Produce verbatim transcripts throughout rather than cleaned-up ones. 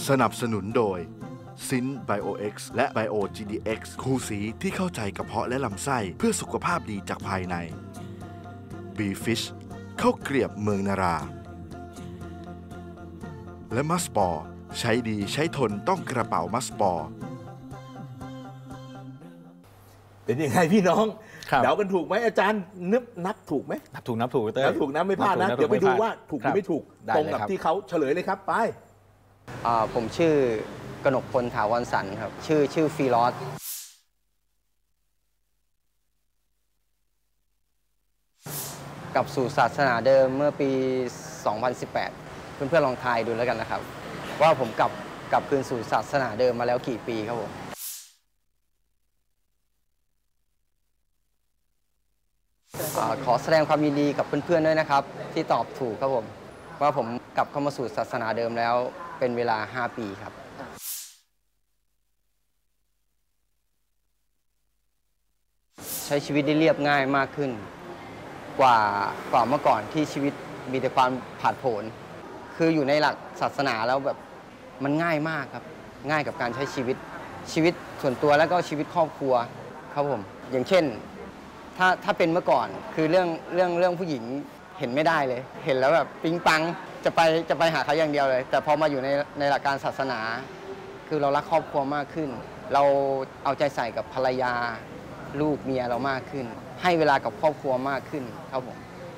สนับสนุนโดยซินไบโอเอ็กซ์และไบโอ จี ดี เอ็กซ์ คู่สีที่เข้าใจกระเพาะและลำไส้เพื่อสุขภาพดีจากภายในบีฟิชข้าวเกรียบเมืองนาราและมัสปอร์ใช้ดีใช้ทนต้องกระเป๋ามัสปอร์เป็นยังไงพี่น้องเดากันถูกไหมอาจารย์นับนับถูกไหมนับถูกนับถูกเต้ยนับถูกนะไม่พลาดนะเดี๋ยวไปดูว่าถูกหรือไม่ถูกตรงกับที่เขาเฉลยเลยครับไปผมชื่อกนกพลถาวรสันครับชื่อชื่อฟีรอสกลับสู่ศาสนาเดิมเมื่อปีสองพันสิบแปดเพื่อนๆลองทายดูแล้วกันนะครับว่าผมกลับกลับคืนสู่ศาสนาเดิมมาแล้วกี่ปีครับผมขอแสดงความยินดีกับเพื่อนๆด้วยนะครับที่ตอบถูกครับผมว่าผมกลับเข้ามาสู่ศาสนาเดิมแล้วเป็นเวลาห้าปีครับใช้ชีวิตได้เรียบง่ายมากขึ้นกว่ากว่าเมื่อก่อนที่ชีวิตมีแต่ความผาดโผนคืออยู่ในหลักศาสนาแล้วแบบมันง่ายมากครับง่ายกับการใช้ชีวิตชีวิตส่วนตัวแล้วก็ชีวิตครอบครัวครับผมอย่างเช่นถ้าถ้าเป็นเมื่อก่อนคือเรื่องเรื่องเรื่องผู้หญิงเห็นไม่ได้เลยเห็นแล้วแบบปิ๊งปังจะไปจะไปหาเขาอย่างเดียวเลยแต่พอมาอยู่ในในหลักการศาสนาคือเรารักครอบครัวมากขึ้นเราเอาใจใส่กับภรรยาลูกเมียเรามากขึ้นให้เวลากับครอบครัวมากขึ้นครับผม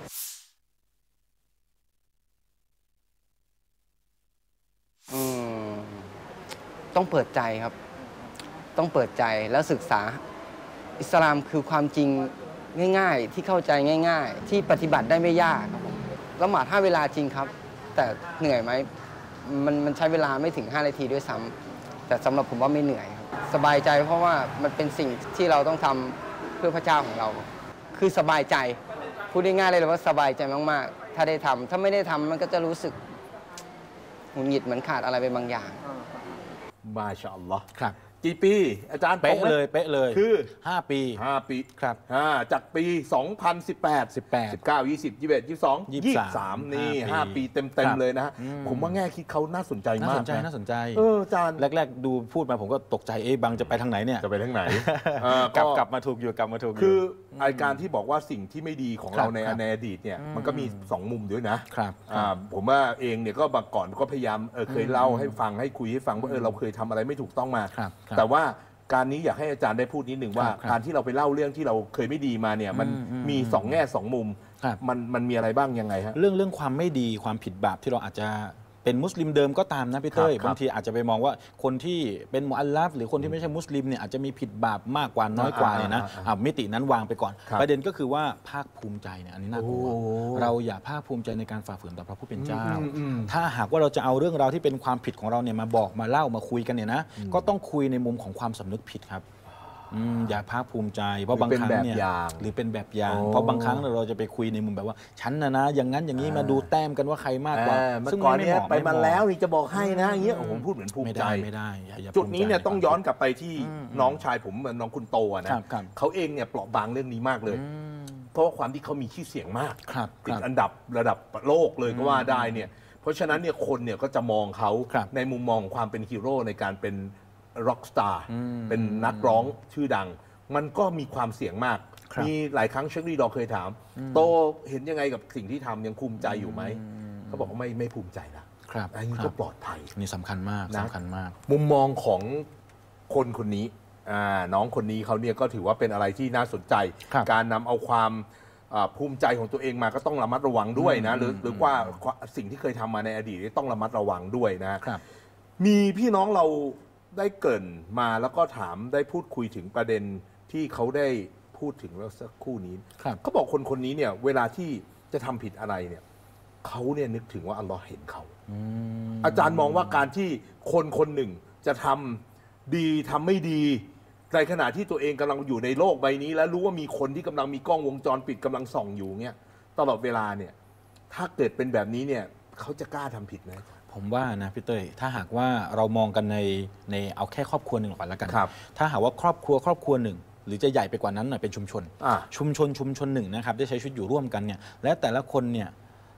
อืมต้องเปิดใจครับต้องเปิดใจแล้วศึกษาอิสลามคือความจริงง่ายๆที่เข้าใจง่ายๆที่ปฏิบัติได้ไม่ยากครับผมละหมาดห้าเวลาจริงครับแต่เหนื่อยไหมมันมันใช้เวลาไม่ถึงห้านาทีด้วยซ้ำแต่สำหรับผมว่าไม่เหนื่อยครับสบายใจเพราะว่ามันเป็นสิ่งที่เราต้องทำเพื่อพระเจ้าของเราคือสบายใจพูดง่ายๆเลยว่าสบายใจมากๆถ้าได้ทำถ้าไม่ได้ทำมันก็จะรู้สึกหงุดหงิดเหมือนขาดอะไรไปบางอย่างมาชาอัลลอฮ์ครับกี่ปีอาจารย์เป๊ะเลยเป๊ะเลยคือห้าปีห้าปีครับจากปีสองพันสิบแปด สิบแปด สิบเก้า ยี่สิบ ยี่สิบเอ็ด ยี่สิบสอง ยี่สิบสามนี่ห้าปีเต็มๆเลยนะฮะผมว่าแง่คิดเขาน่าสนใจมากน่าสนใจน่าสนใจเอออาจารย์แรกๆดูพูดมาผมก็ตกใจเอ๊ะบังจะไปทางไหนเนี่ยจะไปทางไหนกลับกลับมาถูกอยู่กลับมาถูกคือไอการที่บอกว่าสิ่งที่ไม่ดีของเราในอดีตเนี่ยมันก็มีสองมุมด้วยนะครับผมว่าเองเนี่ยก็บางก่อนก็พยายามเคยเล่าให้ฟังให้คุยให้ฟังว่าเออเราเคยทำอะไรไม่ถูกต้องมาแต่ว่าการนี้อยากให้อาจารย์ได้พูดนิดหนึ่งว่าการที่เราไปเล่าเรื่องที่เราเคยไม่ดีมาเนี่ยมันมีสองแง่สองมุมมันมันมีอะไรบ้างยังไงฮะเรื่องเรื่องความไม่ดีความผิดบาปที่เราอาจจะเป็นมุสลิมเดิมก็ตามนะพี่เต้ยบางทีอาจจะไปมองว่าคนที่เป็นมุอัลลัฟหรือคนที่ไม่ใช่มุสลิมเนี่ยอาจจะมีผิดบาปมากกว่าน้อยกว่าเนี่ยนะมิตินั้นวางไปก่อนประเด็นก็คือว่าภาคภูมิใจเนี่ยอันนี้น่ากลัวเราอย่าภาคภูมิใจในการฝ่าฝืนต่อพระผู้เป็นเจ้าถ้าหากว่าเราจะเอาเรื่องราวที่เป็นความผิดของเราเนี่ยมาบอกมาเล่ามาคุยกันเนี่ยนะก็ต้องคุยในมุมของความสำนึกผิดครับอย่าภาคภูมิใจเพราะบางครั้งเนี่ยหรือเป็นแบบอย่างเพราะบางครั้งเราจะไปคุยในมุมแบบว่าฉันนะนะอย่างนั้นอย่างนี้มาดูแต้มกันว่าใครมากกว่าซึ่งก่อนนี้ไปมาแล้วนี่จะบอกให้นะอย่างเงี้ยผมพูดเหมือนภูมิใจไม่ได้จุดนี้เนี่ยต้องย้อนกลับไปที่น้องชายผมน้องคุณโตนะเขาเองเนี่ยเปราะบางเรื่องนี้มากเลยเพราะว่าความที่เขามีชื่อเสียงมากติดอันดับระดับโลกเลยก็ว่าได้เนี่ยเพราะฉะนั้นเนี่ยคนเนี่ยก็จะมองเขาในมุมมองความเป็นฮีโร่ในการเป็นร็อกสตาร์เป็นนักร้องชื่อดังมันก็มีความเสี่ยงมากมีหลายครั้งเชครีดอเคยถามโตเห็นยังไงกับสิ่งที่ทำยังภูมิใจอยู่ไหมเขาบอกว่าไม่ไม่ภูมิใจนะครับอันนี้ก็ปลอดภัยนี่สำคัญมากสำคัญมากมุมมองของคนคนนี้น้องคนนี้เขาเนี่ยก็ถือว่าเป็นอะไรที่น่าสนใจการนำเอาความภูมิใจของตัวเองมาก็ต้องระมัดระวังด้วยนะหรือหรือว่าสิ่งที่เคยทำมาในอดีตต้องระมัดระวังด้วยนะมีพี่น้องเราได้เกริ่นมาแล้วก็ถามได้พูดคุยถึงประเด็นที่เขาได้พูดถึงแล้วสักครู่นี้เขาบอกคนคนนี้เนี่ยเวลาที่จะทำผิดอะไรเนี่ยเขาเนี่ยนึกถึงว่าอัลลอฮ์เห็นเขาอาจารย์มองว่าการที่คนคนหนึ่งจะทำดีทำไม่ดีในขณะที่ตัวเองกำลังอยู่ในโลกใบนี้แล้วรู้ว่ามีคนที่กำลังมีกล้องวงจรปิดกำลังส่องอยู่เนี่ยตลอดเวลาเนี่ยถ้าเกิดเป็นแบบนี้เนี่ยเขาจะกล้าทำผิดไหมผมว่านะพี่เต้ยถ้าหากว่าเรามองกันในในเอาแค่ครอบครัวหนึ่งก่อนแล้วกันถ้าหากว่าครอบครัวครอบครัวหนึ่งหรือจะใหญ่ไปกว่านั้นหน่อยเป็นชุมชนชุมชนชุมชนหนึ่งนะครับได้ใช้ชีวิตอยู่ร่วมกันเนี่ยและแต่ละคนเนี่ย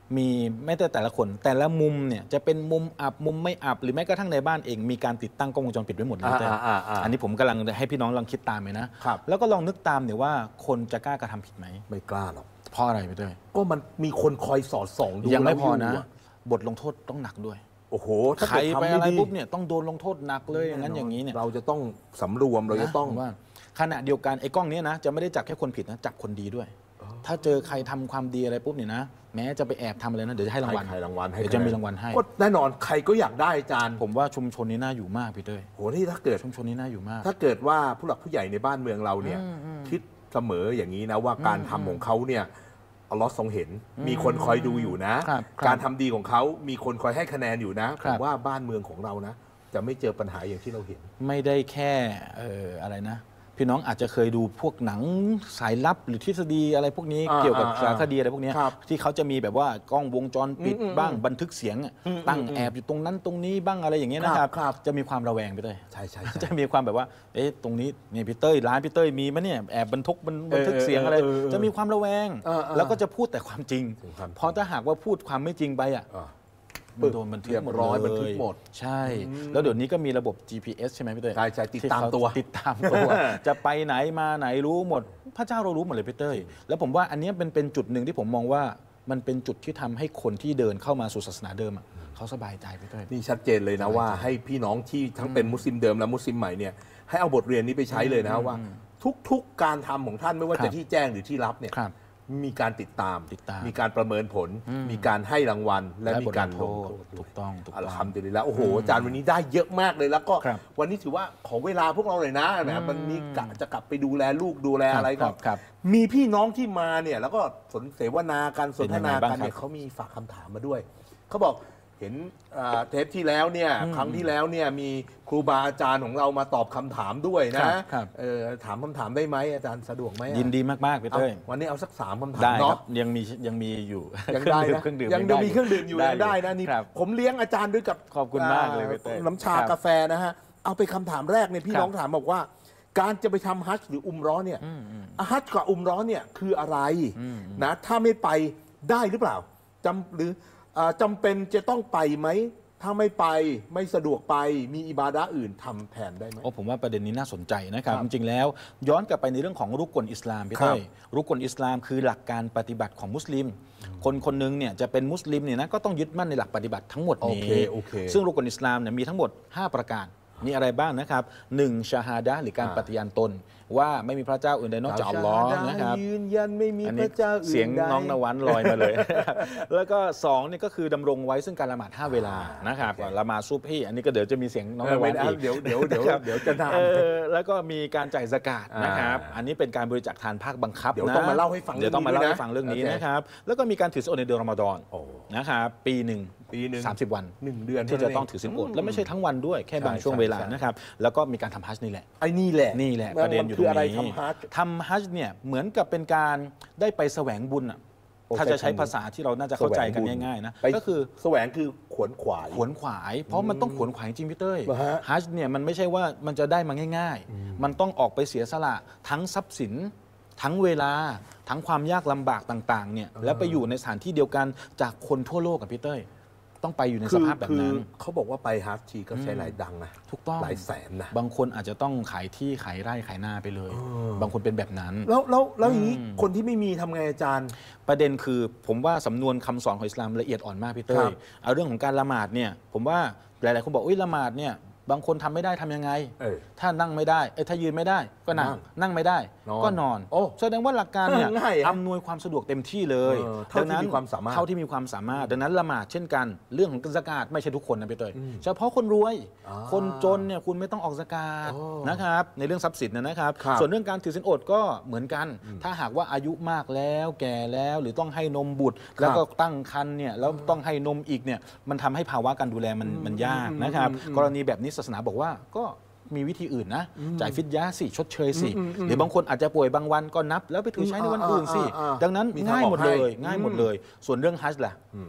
มีไม่แต่แต่ละคนแต่ละมุมเนี่ยจะเป็นมุมอับมุมไม่อับหรือแม้กระทั่งในบ้านเองมีการติดตั้งกล้องวงจรปิดไว้หมดเลยแต่อันนี้ผมกำลังให้พี่น้องลองคิดตามเลยนะแล้วก็ลองนึกตามเนี่ยว่าคนจะกล้ากระทำผิดไหมไม่กล้าหรอกเพราะอะไรพี่เต้ยก็มันมีคนคอยสอดส่องดูยังไม่พอนะบทลงโทษต้องหนักด้วยโอ้โหใครไปอะไรปุ๊บเนี่ยต้องโดนลงโทษหนักเลยอย่างนั้นอย่างนี้เนี่ยเราจะต้องสำรวมเราจะต้องว่าขณะเดียวกันไอ้กล้องนี้นะจะไม่ได้จับแค่คนผิดนะจับคนดีด้วยถ้าเจอใครทำความดีอะไรปุ๊บเนี่ยนะแม้จะไปแอบทำอะไรนะเดี๋ยวจะให้รางวัลให้รางวัลให้เดี๋ยวจะมีรางวัลให้ก็แน่นอนใครก็อยากได้อาจารย์ผมว่าชุมชนนี้น่าอยู่มากพี่เต้ยโหที่ถ้าเกิดชุมชนนี้น่าอยู่มากถ้าเกิดว่าผู้หลักผู้ใหญ่ในบ้านเมืองเราเนี่ยคิดเสมออย่างนี้นะว่าการทำของเขาเนี่ยอัลลอฮ์ทรงเห็นมีคนคอยดูอยู่นะการทำดีของเขามีคนคอยให้คะแนนอยู่นะผมว่าบ้านเมืองของเรานะจะไม่เจอปัญหาอย่างที่เราเห็นไม่ได้แค่เอ่ออะไรนะพี่น้องอาจจะเคยดูพวกหนังสายลับหรือทฤษฎีอะไรพวกนี้เกี่ยวกับสารคดีอะไรพวกนี้ที่เขาจะมีแบบว่ากล้องวงจรปิดบ้างบันทึกเสียงตั้งแอบอยู่ตรงนั้นตรงนี้บ้างอะไรอย่างเงี้ยนะครับจะมีความระแวงไปเลยใช่ใช่จะมีความแบบว่าเอ๊ะตรงนี้เนี่ยพี่เต้ยร้านพี่เต้ยมีมั้ยเนี่ยแอบบันทึกบันทึกเสียงอะไรจะมีความระแวงแล้วก็จะพูดแต่ความจริงเพราะถ้าหากว่าพูดความไม่จริงไปอ่ะโดนบันทึกหมดร้อยบันทึกหมดใช่แล้วเดี๋ยวนี้ก็มีระบบ จี พี เอส ใช่ไหมพี่เต้ยใช่ใช่ติดตามตัวติดตามตัวจะไปไหนมาไหนรู้หมดพระเจ้าเรารู้หมดเลยพี่เต้ยแล้วผมว่าอันนี้เป็นเป็นจุดหนึ่งที่ผมมองว่ามันเป็นจุดที่ทำให้คนที่เดินเข้ามาสู่ศาสนาเดิมเขาสบายใจพี่เต้ยนี่ชัดเจนเลยนะว่าให้พี่น้องที่ทั้งเป็นมุสลิมเดิมและมุสลิมใหม่เนี่ยให้เอาบทเรียนนี้ไปใช้เลยนะว่าทุกๆการทำของท่านไม่ว่าจะที่แจ้งหรือที่รับเนี่ยมีการติดตามมีการประเมินผลมีการให้รางวัลและมีการลงโทษถูกต้องอัลฮัมดุลิลละห์โอ้โหอาจารย์วันนี้ได้เยอะมากเลยแล้วก็วันนี้ถือว่าขอเวลาพวกเราหน่อยนะแบบมันมีกะจะกลับไปดูแลลูกดูแลอะไรก็มีพี่น้องที่มาเนี่ยแล้วก็สนเสวนาการสนทนากันเนี่ยเขามีฝากคำถามมาด้วยเขาบอกเห็นเทปที่แล้วเนี่ยครั้งที่แล้วเนี่ยมีครูบาอาจารย์ของเรามาตอบคำถามด้วยนะถามคำถามได้ไหมอาจารย์สะดวกไหมยินดีมากๆพี่เต้ยวันนี้เอาสักสามคำถามเนาะยังมียังมีอยู่ยังได้นะยังยังมีเครื่องดื่มอยู่ยังได้นะนี่ผมเลี้ยงอาจารย์ด้วยกับขอบคุณมากเลยพี่เต้ยน้ำชากาแฟนะฮะเอาไปคำถามแรกเนี่ยพี่น้องถามบอกว่าการจะไปทำฮัจญ์หรืออุมเราะห์เนี่ยฮัจญ์กับอุมเราะห์เนี่ยคืออะไรนะถ้าไม่ไปได้หรือเปล่าจำหรือจำเป็นจะต้องไปไหมถ้าไม่ไปไม่สะดวกไปมีอิบาดะห์อื่นทำแทนได้ไหมโอ้ผมว่าประเด็นนี้น่าสนใจนะครับจริงๆแล้วย้อนกลับไปในเรื่องของรุกลอิสลามพี่เต้ยรุกลอิสลามคือหลักการปฏิบัติของมุสลิมคนคนหนึ่งเนี่ยจะเป็นมุสลิมเนี่ยนะก็ต้องยึดมั่นในหลักปฏิบัติทั้งหมดนี้ซึ่งรุกลอิสลามเนี่ยมีทั้งหมดห้าประการมีอะไรบ้างนะครับหนึ่งชาฮาดะห์หรือการปฏิญาณตนว่าไม่มีพระเจ้าอื่นใดนอกจากอัลลอฮ์นะครับยืนยันไม่มีพระเจ้าอื่นใดเสียงน้องนวันลอยมาเลยแล้วก็สองนี่ก็คือดำรงไว้ซึ่งการละหมาดห้าเวลานะครับละหมาดซุบฮีอันนี้ก็เดี๋ยวจะมีเสียงน้องนวันอีกเดี๋ยวเดี๋ยวเดี๋ยวเดี๋ยวจะนานแล้วก็มีการจ่ายซะกาตนะครับอันนี้เป็นการบริจาคทานภาคบังคับเดี๋ยวต้องมาเล่าให้ฟังเดี๋ยวต้องมาเล่าให้ฟังเรื่องนี้นะครับแล้วก็มีการถือศีลอดในเดือนรอมฎอนนะครับปีหนึ่งปีหนึ่งสามสิบวันหนึ่งเดือนที่จะต้องถือศีลอดและไม่ใช่ทั้งวันด้วยแค่บางช่วงเวลานะครับแล้วก็มีการทำฮัจญ์นี่แหละไอ้นี่แหละนี่แหละประเด็นอยู่ตรงนี้ทำฮัจญ์เนี่ยเหมือนกับเป็นการได้ไปแสวงบุญอ่ะถ้าจะใช้ภาษาที่เราน่าจะเข้าใจกันง่ายๆนะก็คือแสวงคือขวนขวายขวนขวายเพราะมันต้องขวนขวายจริงพี่เต้ยฮัจญ์เนี่ยมันไม่ใช่ว่ามันจะได้มาง่ายๆมันต้องออกไปเสียสละทั้งทรัพย์สินทั้งเวลาทั้งความยากลำบากต่างๆเนี่ยแล้วไปอยู่ในสถานที่เดียวกันจากคนทั่วโลกกับพี่เต้ยต้องไปอยู่ในสภาพแบบนั้นเขาบอกว่าไปฮัจญ์ทีก็ใช้หลายดังนะถูกต้องหลายแสนนะบางคนอาจจะต้องขายที่ขายไร่ขายนาไปเลยบางคนเป็นแบบนั้นแล้วแล้วแล้วอย่างนี้คนที่ไม่มีทำไงอาจารย์ประเด็นคือผมว่าสำนวนคำสอนของอิสลามละเอียดอ่อนมากพี่เต้ยเอาเรื่องของการละหมาดเนี่ยผมว่าหลายๆคนบอกอุ้ยละหมาดเนี่ยบางคนทำไม่ได้ทำยังไงถ้านั่งไม่ได้เอ้ถ้ายืนไม่ได้ก็นั่งนั่งไม่ได้ก็นอนแสดงว่าหลักการเนี่ยอำนวยความสะดวกเต็มที่เลยดังนั้นเท่าที่มีความสามารถดังนั้นละหมาดเช่นกันเรื่องของซะกาตไม่ใช่ทุกคนนะพี่เตยเฉพาะคนรวยคนจนเนี่ยคุณไม่ต้องออกซะกาตนะครับในเรื่องทรัพย์สินนะครับส่วนเรื่องการถือศีลอดก็เหมือนกันถ้าหากว่าอายุมากแล้วแก่แล้วหรือต้องให้นมบุตรแล้วก็ตั้งครรภ์เนี่ยแล้วต้องให้นมอีกเนี่ยมันทำให้ภาวะการดูแลมันมันยากนะครับกรณีแบบนี้ศาสนาบอกว่าก็มีวิธีอื่นนะจ่ายฟิดยะสิชดเชยสิหรือบางคนอาจจะป่วยบางวันก็นับแล้วไปถือใช้ในวันอื่นสิดังนั้นง่ายหมดเลยง่ายหมดเลยส่วนเรื่องฮัจญ์ล่ะ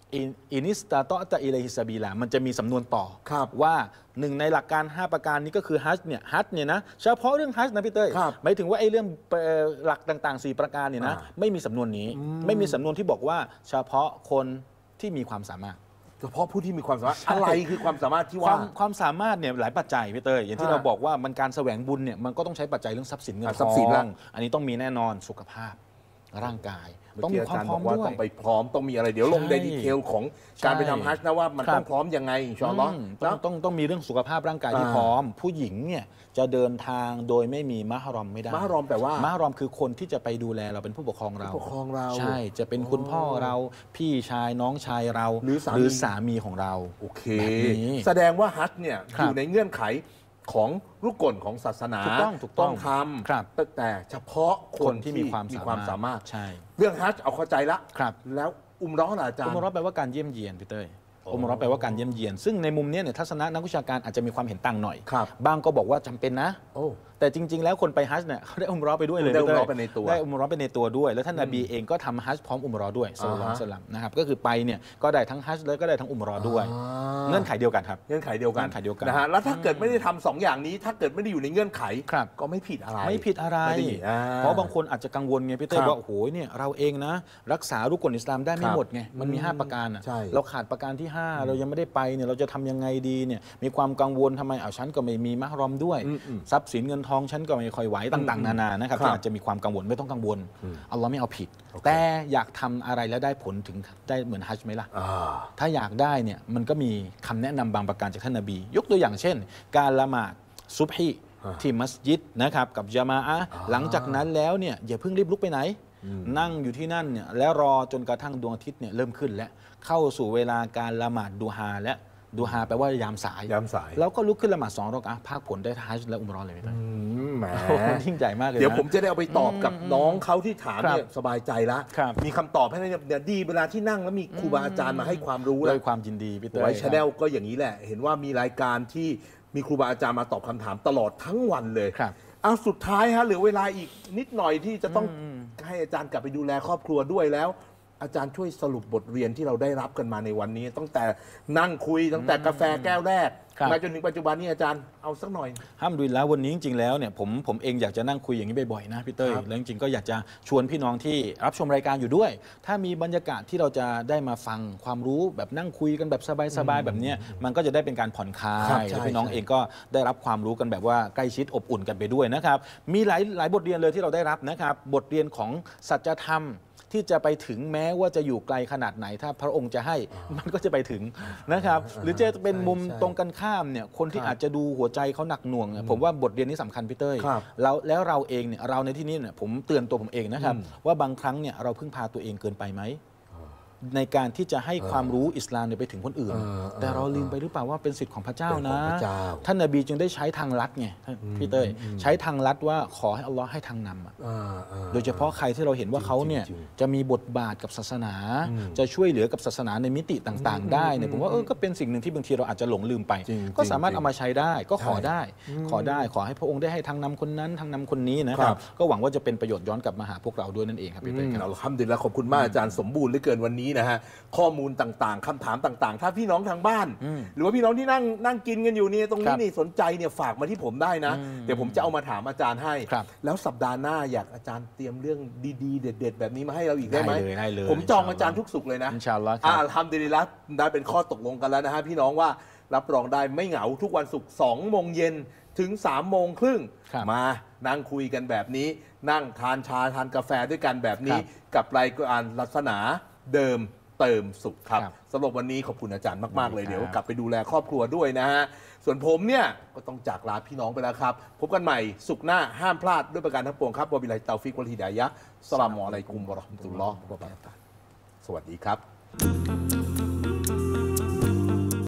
อินิสตาตอตะอิเลฮิซาบีลามันจะมีสำนวนต่อว่าหนึ่งในหลักการห้าประการนี้ก็คือฮัจญ์เนี่ยฮัจญ์เนี่ยนะเฉพาะเรื่องฮัจญ์นะพี่เต้ยหมายถึงว่าไอ้เรื่องหลักต่างๆสี่ประการเนี่ยนะไม่มีสำนวนนี้ไม่มีสำนวนที่บอกว่าเฉพาะคนที่มีความสามารถเฉพาะผู้ที่มีความสามารถอะไรคือความสามารถที่ว่าความสามารถเนี่ยหลายปัจจัยพี่เต้ยอย่างที่เราบอกว่ามันการแสวงบุญเนี่ยมันก็ต้องใช้ปัจจัยเรื่องทรัพย์สินเงินทองอันนี้ต้องมีแน่นอนสุขภาพร่างกายต้องมีความพร้อมด้วยต้องไปพร้อมต้องมีอะไรเดี๋ยวลงในดีเทลของการไปทำฮัจญ์นะว่ามันต้องพร้อมยังไงอินชาอัลลอฮ์ต้องต้องต้องมีเรื่องสุขภาพร่างกายที่พร้อมผู้หญิงเนี่ยจะเดินทางโดยไม่มีมะฮรอมไม่ได้มะฮรอมแปลว่ามะฮรอมคือคนที่จะไปดูแลเราเป็นผู้ปกครองเราปกครองเราใช่จะเป็นคุณพ่อเราพี่ชายน้องชายเราหรือสามีสามีของเราโอเคแสดงว่าฮัจญ์เนี่ยอยู่ในเงื่อนไขของรุกลของศาสนาถูกต้องถูกต้องทำแต่เฉพาะคนที่มีความสามารถใช่เรื่องฮัจญ์เอาเข้าใจละแล้วอุมเราะห์อาจารย์อุมเราะห์แปลว่าการเยี่ยมเยียนพี่เต้ยอุมเราะห์แปลว่าการเยี่ยมเยียนซึ่งในมุมนี้เนี่ยทัศนะนักวิชาการอาจจะมีความเห็นต่างหน่อยบางก็บอกว่าจำเป็นนะแต่จริงๆแล้วคนไปฮัจญ์เนี่ยเขาได้อุมเราะห์ไปด้วยเลยได้อุมเราะห์ไปในตัวได้อุมเราะห์ไปในตัวด้วยแล้วท่านนบีเองก็ทำฮัจญ์พร้อมอุมเราะห์ด้วยศ็อลลัลลอฮุอะลัยฮิวะซัลลัมนะครับก็คือไปเนี่ยก็ได้ทั้งฮัจญ์แล้วก็ได้ทั้งอุมเราะห์ด้วยเงื่อนไขเดียวกันครับเงื่อนไขเดียวกันเงื่อนไขเดียวกันนะฮะแล้วถ้าเกิดไม่ได้ทำสองอย่างนี้ถ้าเกิดไม่ได้อยู่ในเงื่อนไขก็ไม่ผิดอะไรไม่ผิดอะไรเพราะบางคนอาจจะกังวลไงพี่เต้ว่าโอ้โหเนี่ยเราเองนะรักษารุกลอิสลามได้ไม่หมดไงมันมีห้าประการเราขาดประการที่ห้าเรายังไม่ได้ไปเนี่ยเราจะทำยังไงดีเนี่ยมีความกังวลทำไมเอาฉันก็ไม่มีมะฮรอมด้วยทรัพย์สินเงินทองฉันก็ไม่ค่อยไหวต่างๆนานานะครับที่อาจจะมีความกังวลไม่ต้องกังวลอัลลอฮ์ไม่เอาผิดแต่อยากทำอะไรแล้วได้ผลถึงได้เหมือนฮัจญ์ไหมล่ะถ้าอยากได้เนี่ยมันก็มีคำแนะนำบางประการจากท่านนบียกตัวอย่างเช่นการละหมาดซุบฮีที่มัสยิดนะครับกับญะมาอะห์หลังจากนั้นแล้วเนี่ยอย่าเพิ่งรีบลุกไปไหนนั่งอยู่ที่นั่นเนี่ยแล้วรอจนกระทั่งดวงอาทิตย์เนี่ยเริ่มขึ้นและเข้าสู่เวลาการละหมาดดูฮาและดูฮาแปลว่ายามสายยามสายแล้วก็ลุกขึ้นละหมาดสองรอกอะห์ภาคผลได้ฮัจญ์และอุมเราะห์เลยไหมท่านแหมยิ่งใหญ่มากเลยเดี๋ยวผมจะได้เอาไปตอบกับน้องเขาที่ถามเนี่ยสบายใจละมีคำตอบให้เนี่ยดีเวลาที่นั่งแล้วมีครูบาอาจารย์มาให้ความรู้แล้วความยินดีพี่เต้ยไว้ชาแนลก็อย่างนี้แหละเห็นว่ามีรายการที่มีครูบาอาจารย์มาตอบคำถามตลอดทั้งวันเลยเอาสุดท้ายฮะเหลือเวลาอีกนิดหน่อยที่จะต้องให้อาจารย์กลับไปดูแลครอบครัวด้วยแล้วอาจารย์ช่วยสรุปบทเรียนที่เราได้รับกันมาในวันนี้ตั้งแต่นั่งคุยตั้งแต่กาแฟแก้วแรกมาจนถึงปัจจุบันนี้อาจารย์เอาสักหน่อยห้ามดูแล้ววันนี้จริงๆแล้วเนี่ยผมผมเองอยากจะนั่งคุยอย่างนี้บ่อยๆนะพี่เต้ยแล้วจริงๆก็อยากจะชวนพี่น้องที่รับชมรายการอยู่ด้วยถ้ามีบรรยากาศที่เราจะได้มาฟังความรู้แบบนั่งคุยกันแบบสบายๆแบบนี้มันก็จะได้เป็นการผ่อนคลายแล้วพี่น้องเองก็ได้รับความรู้กันแบบว่าใกล้ชิดอบอุ่นกันไปด้วยนะครับมีหลายหลายบทเรียนเลยที่เราได้รับนะครับบทเรียนของสัจธรรมที่จะไปถึงแม้ว่าจะอยู่ไกลขนาดไหนถ้าพระองค์จะให้มันก็จะไปถึงนะครับหรือจะเป็นมุมตรงกันข้ามเนี่ยคนที่อาจจะดูหัวใจเขาหนักหน่วงผมว่าบทเรียนนี้สำคัญพี่เต้ยแล้วแล้วเราเองเนี่ยเราในที่นี้เนี่ยผมเตือนตัวผมเองนะครับว่าบางครั้งเนี่ยเราพึ่งพาตัวเองเกินไปไหมในการที่จะให้ความรู้อิสลามไปถึงคนอื่นแต่เราลืมไปหรือเปล่าว่าเป็นสิทธิ์ของพระเจ้านะท่านนบีจึงได้ใช้ทางลัดไงพี่เต้ยใช้ทางลัดว่าขอให้อัลลอฮ์ให้ทางนำโดยเฉพาะใครที่เราเห็นว่าเขาเนี่ยจะมีบทบาทกับศาสนาจะช่วยเหลือกับศาสนาในมิติต่างๆได้เนี่ยผมว่าเออก็เป็นสิ่งหนึ่งที่บางทีเราอาจจะหลงลืมไปก็สามารถเอามาใช้ได้ก็ขอได้ขอได้ขอให้พระองค์ได้ให้ทางนำคนนั้นทางนำคนนี้นะครับก็หวังว่าจะเป็นประโยชน์ย้อนกลับมาหาพวกเราด้วยนั่นเองครับพี่เต้ยครับอัลฮัมดุลิลละห์ขอบคุณมากอาจารย์สมบูรณ์เหลือเกินวันนี้นะฮะข้อมูลต่างๆคำถามต่างๆถ้าพี่น้องทางบ้านหรือว่าพี่น้องที่นั่งนั่งกินกันอยู่นี่ตรงนี้นี่สนใจเนี่ยฝากมาที่ผมได้นะเดี๋ยวผมจะเอามาถามอาจารย์ให้แล้วสัปดาห์หน้าอยากอาจารย์เตรียมเรื่องดีๆเด็ดๆแบบนี้มาให้เราอีกได้ไหมผมจองอาจารย์ทุกสุขเลยนะอินชาอัลลอฮ์อัลฮัมดุลิลละห์ได้เป็นข้อตกลงกันแล้วนะฮะพี่น้องว่ารับรองได้ไม่เหงาทุกวันศุกร์สองโมงเย็นถึงสามโมงครึ่งมานั่งคุยกันแบบนี้นั่งทานชาทานกาแฟด้วยกันแบบนี้กับรายการศาสนาเดิมเติมสุขครับสำหรับวันนี้ขอบคุณอาจารย์มากๆเลยเดี๋ยวกลับไปดูแลครอบครัวด้วยนะฮะส่วนผมเนี่ยก็ต้องจากลาพี่น้องไปแล้วครับพบกันใหม่สุขหน้าห้ามพลาดด้วยประการทั้งปวงครับวะบิลลาฮิตตอฟิกวัลฮิดายะฮ์อัสสลามุอะลัยกุมวะเราะห์มะตุลลอฮ์วะบะเราะกาตุฮ์สวัสดีครับ